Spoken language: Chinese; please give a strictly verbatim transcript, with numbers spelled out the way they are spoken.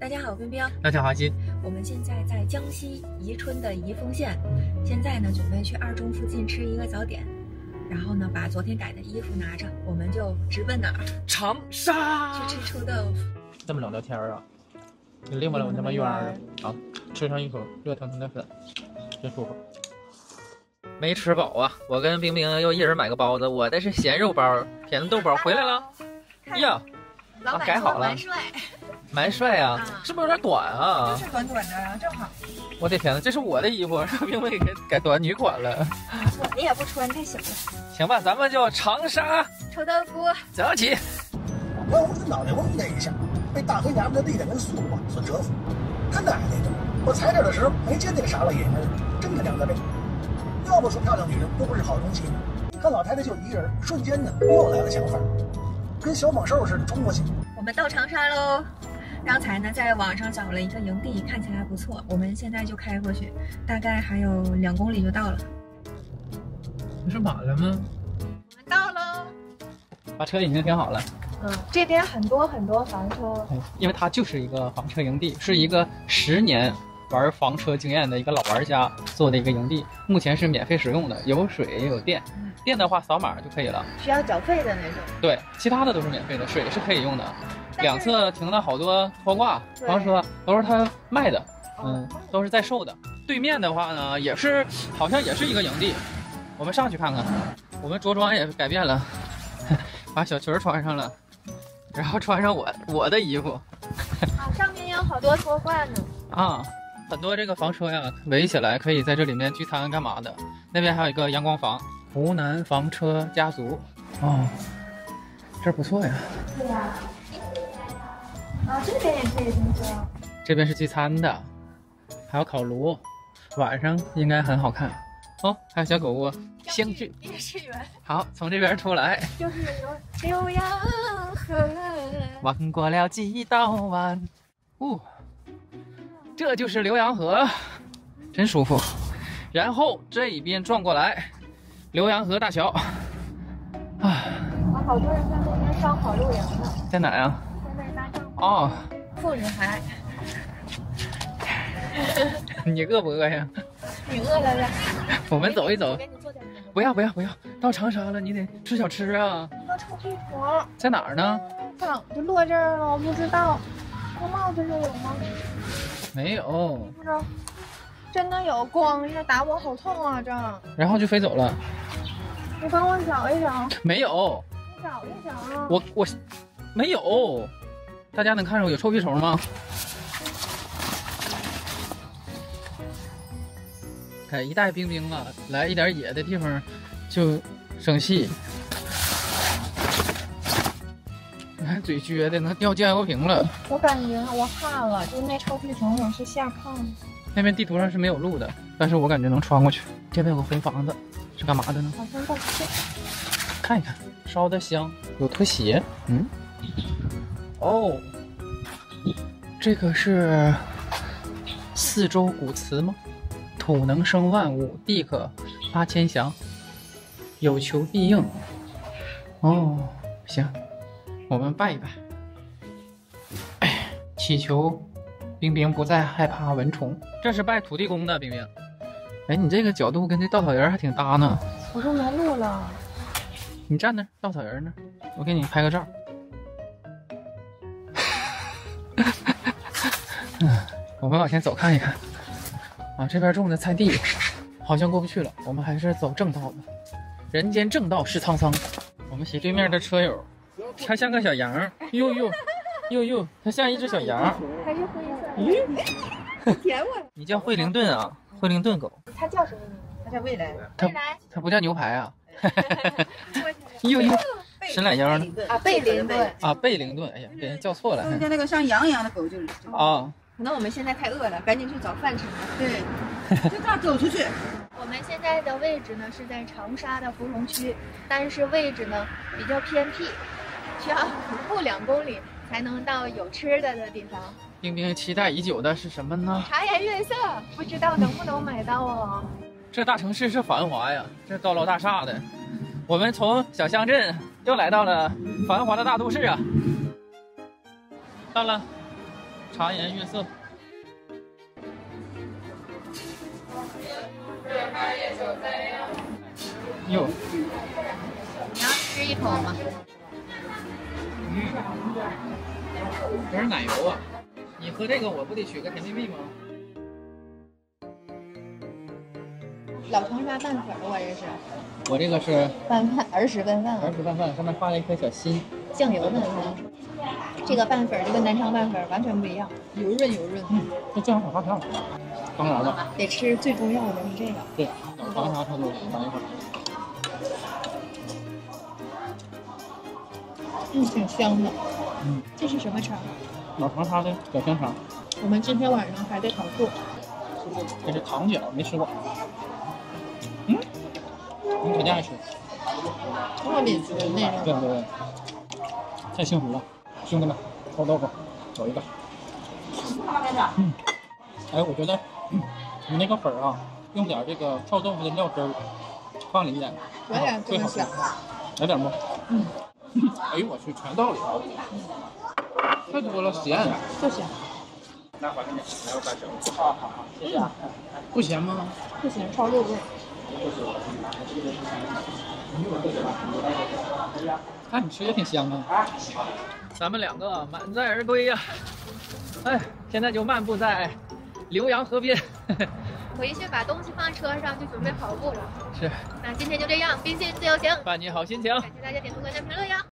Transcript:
大家好，我冰冰。 大家好，阿金。 我们现在在江西宜春的宜丰县，现在呢准备去二中附近吃一个早点，然后呢把昨天改的衣服拿着，我们就直奔哪儿？ 长沙。 去吃臭豆腐。 这么冷聊天啊？你拎不了我那么远儿啊！吃上一口热腾腾的粉，真舒服。没吃饱啊！我跟冰冰又一人买个包子，我的是咸肉包，甜豆包回来了。呀， 老板改好了， 蛮帅， 蛮帅啊！ 啊是不是有点短啊？ 就是短短的，正好。 我的天呐，这是我的衣服，让冰冰给改短女款了。 我的也不穿，太小了。 行吧，咱们就长沙臭豆腐走起。 我我这脑袋嗡的一下，被大黑娘们的力量跟速度啊所折服。他奶奶的！我踩点的时候没见那个傻老爷们儿，真他娘的累。要不说漂亮女人都不是好东西，看老太太就一个人，瞬间呢又来了想法，跟小猛兽似的冲过去。 我们到长沙喽！刚才呢在网上找了一个营地，看起来不错，我们现在就开过去，大概还有两公里就到了。 不是满了吗？ 我们到喽！ 把车已经停好了。 嗯，这边很多很多房车， 因为它就是一个房车营地，是一个十年玩房车经验的一个老玩家做的一个营地，目前是免费使用的，有水也有电，电的话扫码就可以了， 需要缴费的那种。 对，其他的都是免费的，水是可以用的。两侧停了好多拖挂房车，都是他卖的，嗯，都是在售的。对面的话呢，也是好像也是一个营地，我们上去看看。我们着装也改变了，把小裙穿上了。然后穿上我我的衣服， 啊，上面有好多拖挂呢。 啊，很多这个房车呀，围起来可以在这里面聚餐干嘛的。那边还有一个阳光房，湖南房车家族。哦，这不错呀。 对呀。啊，这边也可以停车。 这边是聚餐的，还有烤炉，晚上应该很好看。哦，还有小狗窝，相聚夜市园。 好，从这边出来， 就是有浏阳河， 弯过了几道弯，哦，这就是浏阳河，真舒服。然后这一边转过来，浏阳河大桥。啊， 啊，好多人在那边烧烤露营呢。 在哪呀？ 在那搭帐篷。 哦， 妇女海。 你饿不饿呀？ 你饿了呗？ 我们走一走。 给你做点。 不要不要不要，到长沙了，你得吃小吃啊。 那臭屁虫在哪儿呢？ 早就落这儿了，我不知道。这帽子上有吗？ 没有。 不知道。真的有，光一下打我好痛啊！这。 然后就飞走了。 你帮我找一找。 没有。 你找一找。 我我没有。大家能看着我有臭屁虫吗？哎，一代冰冰啊，来一点野的地方就生气。你看嘴撅的，能掉酱油瓶了。 我感觉我怕了，就那臭屁虫总是下炕。 那边地图上是没有路的，但是我感觉能穿过去。这边有个红房子，是干嘛的呢？ 好像在吃。 看一看，烧的香，有拖鞋。嗯，哦，这个是四周古祠吗？土能生万物，地可发千祥，有求必应。哦，行，我们拜一拜，哎，祈求冰冰不再害怕蚊虫。这是拜土地公的，冰冰。哎，你这个角度跟这稻草人还挺搭呢。 我说没路了。 你站那儿，稻草人那儿，我给你拍个照。我们往前走看一看。啊，这边种的菜地好像过不去了，我们还是走正道吧。人间正道是沧桑。我们斜对面的车友，他像个小羊，呦呦呦呦，他像一只小羊。 还是灰色。咦，舔我！ 你叫惠灵顿啊？惠灵顿狗。 它叫什么名字？它叫未来。 它它不叫牛排啊？呦呦，伸懒腰呢。 啊，贝灵顿。 啊，贝灵顿。哎呀，给人叫错了。 像那个像羊一样的狗就是啊。 可能我们现在太饿了，赶紧去找饭吃。 对，就这样走出去。 我们现在的位置呢是在长沙的芙蓉区，但是位置呢比较偏僻，需要徒步两公里才能到有吃的的地方。 冰冰期待已久的是什么呢？ 茶颜悦色，不知道能不能买到啊？ 这大城市是繁华呀，这高楼大厦的。我们从小乡镇又来到了繁华的大都市啊。到了。 茶颜悦色。哟， 你要吃一口吗？ 嗯，有点奶油啊。你喝这个，我不得取个甜蜜蜜吗？ 老长沙拌粉，我这是我这个是拌饭，儿时拌饭儿时拌饭，上面画了一颗小心。 酱油拌饭。这个拌粉就跟南昌拌粉完全不一样，油润油润。 嗯，这酱好发票。当然了， 得吃最重要的是这个。 对，老长沙特色尝一口。 嗯，挺香的。 嗯， 这是什么肠？ 老长沙的小香肠。 我们今天晚上还在烤兔。 这是糖饺，没吃过。嗯，你肯定爱吃。 糯米糍那种。 对对对，太幸福了，兄弟们，臭豆腐，走一个。嗯，哎，我觉得、嗯、你那个粉啊，用点这个臭豆腐的料汁儿放里面， 我也这么想。 来点不？ 嗯。 哎呦我去，全到里了，太多了，咸。 不咸。 那还给你，还有半勺。好好好，谢谢啊。不咸吗？ 不咸，超入味。 看你吃也挺香啊。咱们两个满载而归呀、啊！哎，现在就漫步在浏阳河边。 回去把东西放车上，就准备跑步了。 是。 那今天就这样，冰心自由行， 伴你好心情。 感谢大家点赞、关注、评论呀。